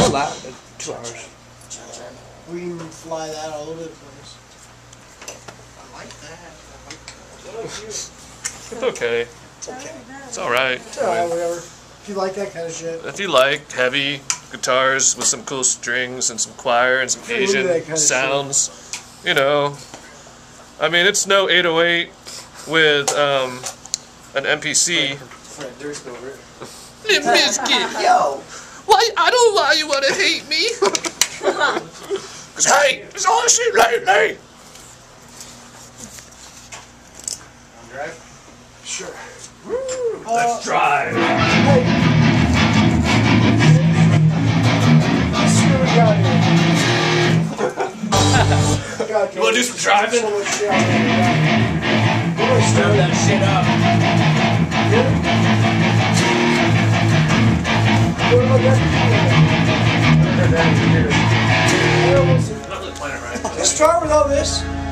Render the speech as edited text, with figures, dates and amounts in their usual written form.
How loud? 2 hours. We can fly that all over the place. I like that. It's okay. It's okay. It's alright. It's alright, whatever. If you like that kind of shit. If you like heavy guitars with some cool strings and some choir and some Asian sounds, you know. I mean, it's no 808 with an MPC. Limp Bizkit. Yo! Why? I don't know why you want to hate me. Cause hey, it's all this shit lately. Drive? Sure. Let's drive. Hey. Let's see what we got here. You wanna do some driving? So much shit out there. Stir that shit up. What about that? I'm not really playing it right. Let's try without this.